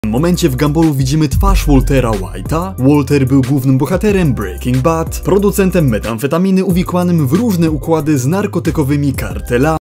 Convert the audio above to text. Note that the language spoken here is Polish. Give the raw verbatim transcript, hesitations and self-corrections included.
W tym momencie w Gumballu widzimy twarz Waltera White'a. Walter był głównym bohaterem Breaking Bad, producentem metamfetaminy uwikłanym w różne układy z narkotykowymi kartelami.